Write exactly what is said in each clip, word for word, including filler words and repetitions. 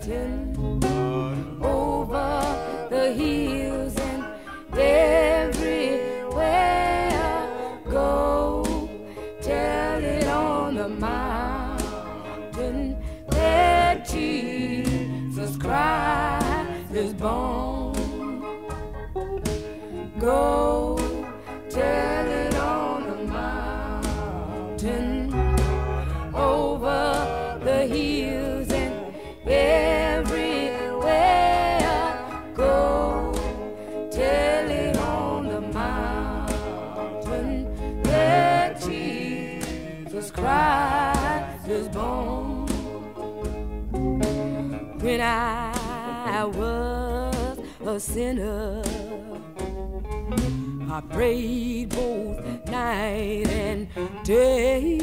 over the hills and everywhere. Go tell it on the mountain that Jesus Christ is born. Go tell it on the mountain over the hills and everywhere. Go tell it on the mountain that Jesus Christ is born. When I was a sinner, I prayed both night and day.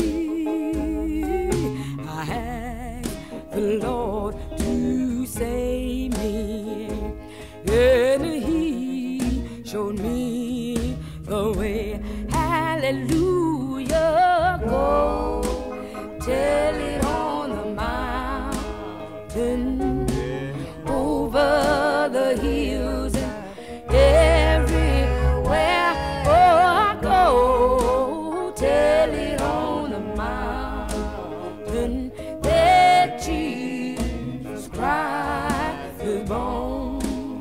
I asked the Lord to save me, and He showed me the way. Hallelujah. Go tell it on the mountain, over the hills and everywhere. Oh, go tell it on the mountain that Jesus Christ is born.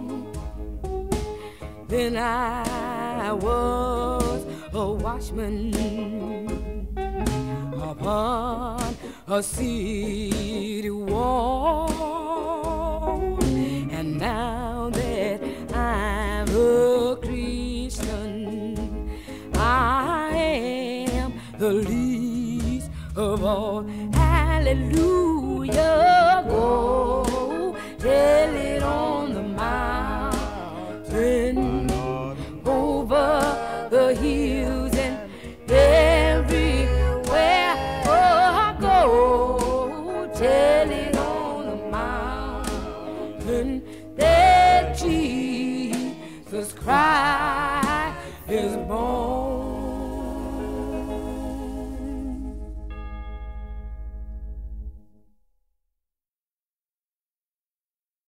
Then I was a watchman upon a city wall, and now that I'm a Christian, I am the least of all. Hallelujah.